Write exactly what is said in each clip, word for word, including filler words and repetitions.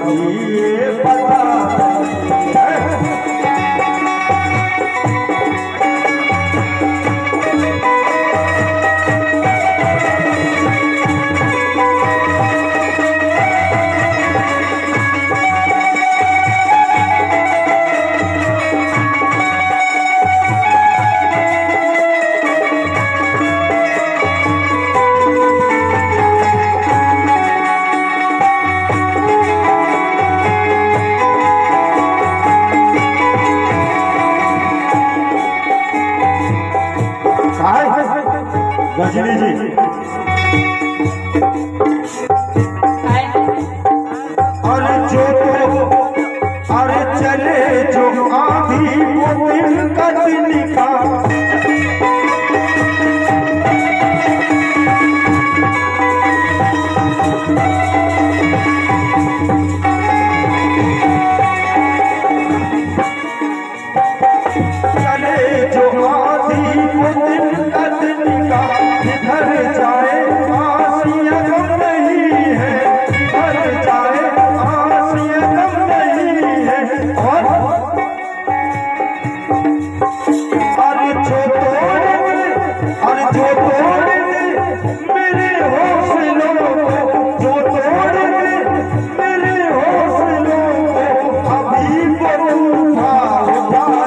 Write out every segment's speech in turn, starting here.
अभी ये पता रजनी जी। अरे जो तो अरे चले जो आंधी वो दिन का दिन का चले जो आंधी वो दिन का दिन का इधर जाए आसिया कम नहीं है, इधर जाए आसिया कम नहीं है। और अरे जो तोड़ अरे जो तोड़ मेरे हौसलों को, जो तोड़ मेरे हौसलों को अभी वो तूफान उठा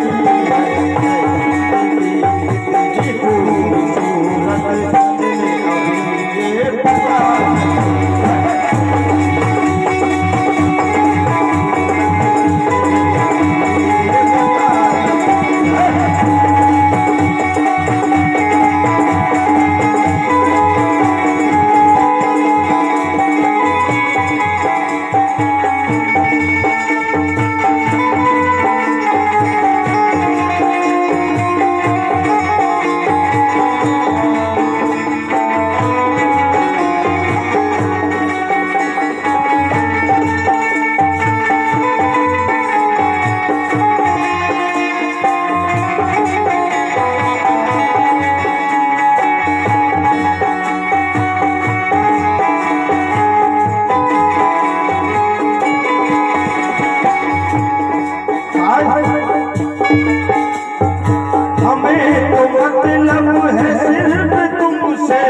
हमें तो मतलब है सिर्फ तुमसे,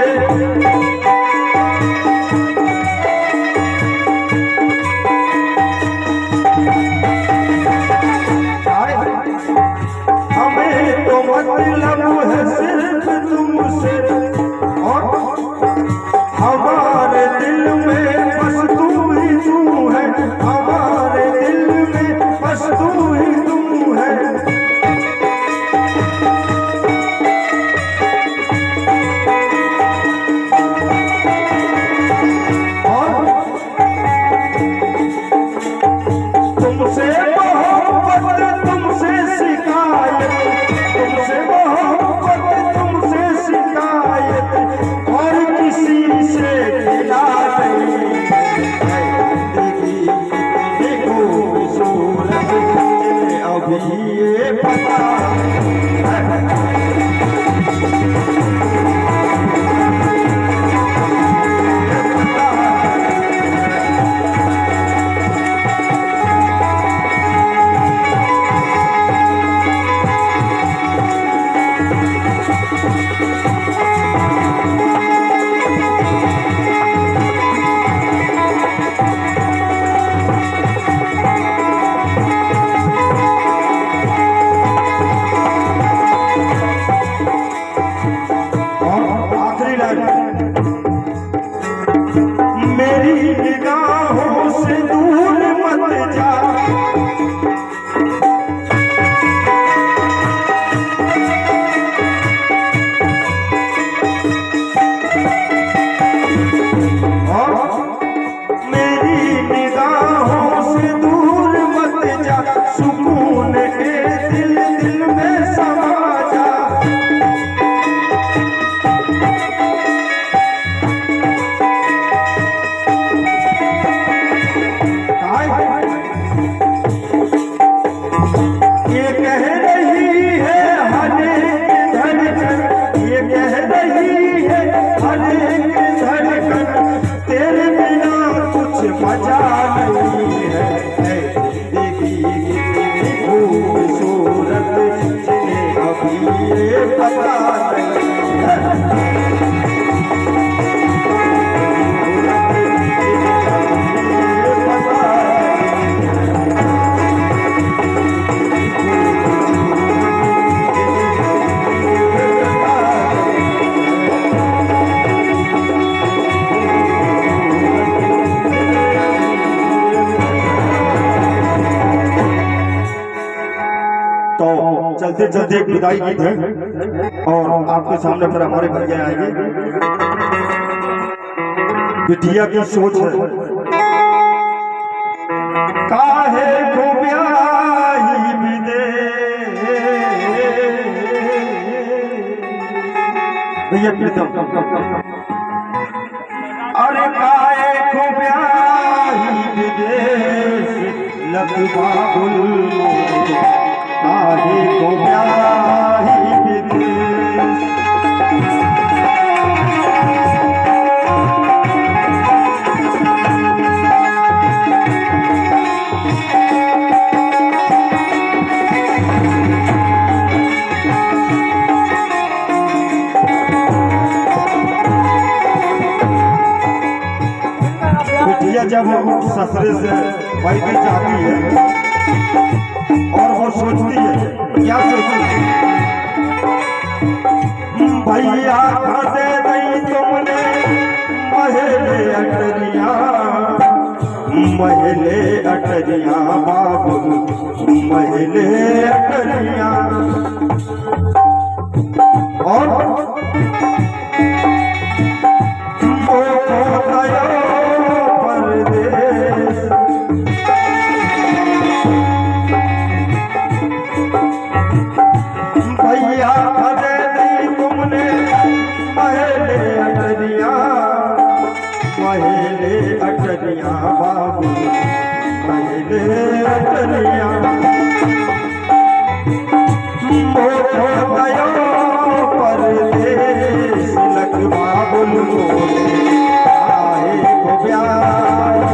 हमें तो मतलब है सिर्फ तुमसे। और हमारे दिल में बस तू ही तू है, हमारे दिल में बस तू ही तू है। तुमसे मोहब्बत तुमसे शिकायत, तुमसे मोहब्बत तुमसे शिकायत, और किसी से खिला नहीं। जिंदगी की खूबसूरत अभी ये पता मेरी निगाहों से दूर मत जा, और मेरी निगाहों से दूर मत जा, सुकून के दिल दिल में समा जा। ये कह रही है हर एक धड़कन, ये कह रही है हर एक धड़कन, तेरे बिना कुछ मजा नहीं। चलते चलते एक विदाई गीत है और आपके सामने फिर हमारे भैया आएंगे। बिटिया की सोच है काहे को ब्याही विदे भैया प्रीतम अरे काहे को ब्याही विदेश लगवा बुल काहे को ब्याही विदेश जब ससुरे से बैठी जाती है और वो सोचती है क्या सोचती है भैया खा दे दी तुमने महले अटरिया महले अटरिया बाबू महले अटरिया और भैया खदे दी तुमने महले अटरिया महले अटरिया बाबू महले अटरिया मोह गयो परदेश लगवा बुल आए को ब्याही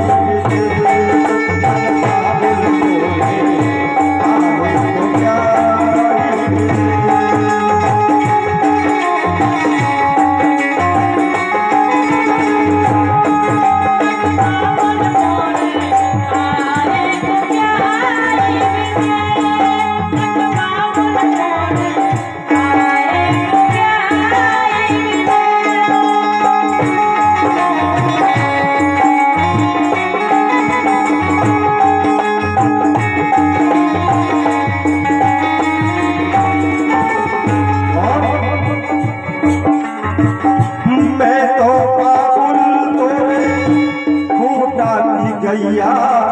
गैया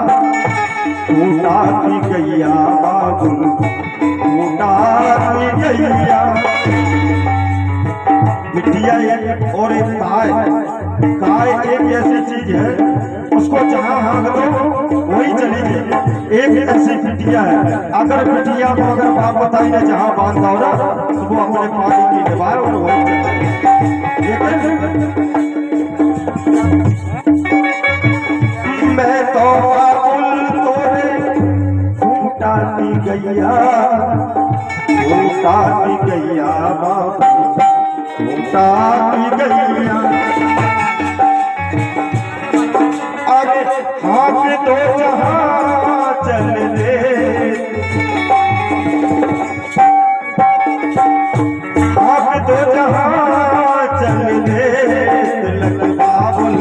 टूटा की गैया बाबू टूटा की गैया बिटिया एक और एक गाय गाय एक ऐसी चीज है उसको जहाँ हाँक दो वही चली जाए। एक ऐसी बिटिया है अगर बिटिया को अगर बाप बताई ने जहाँ बांधा हो ना तो वो अपने पानी की निभाए और वही मैं तो बाबुल तोरे फूटा की गैया फूटा की गैया बाबू फूटा की गैया अरे हाथ तो जहाँ चल दे हाथ तो जहाँ चल दे लगवा बुल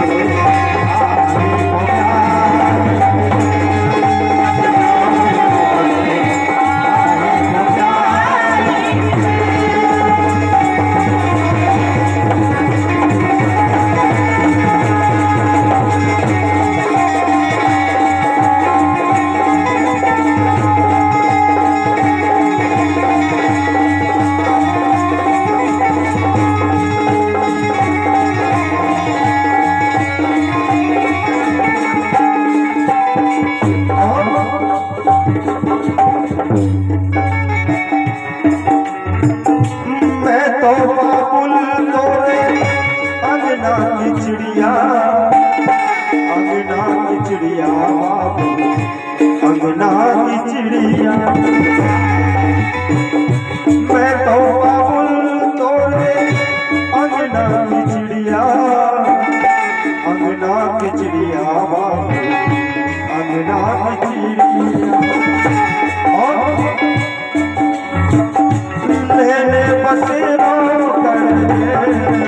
मैं तो बाबुल तोरे अंगना की चिड़िया अंगना की चिड़िया बाबू अंगना की चिड़िया मैं तो बाबुल तोरे अंगना की चिड़िया अंगना की चिड़िया बाबू अंगना की चिड़िया और लेने बसेरो करके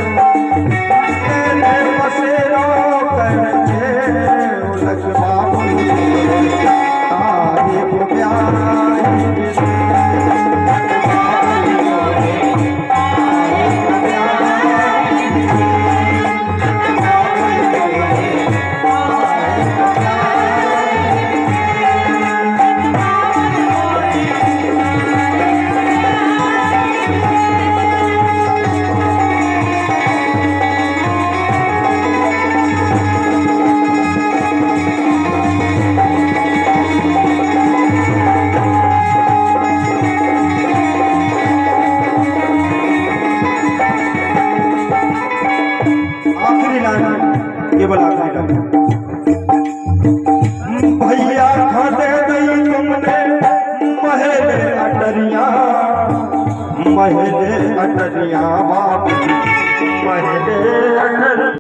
लेने बसेरो करके लगवा बुल तारीफ प्यारी महले अटरिया बाप महले अटर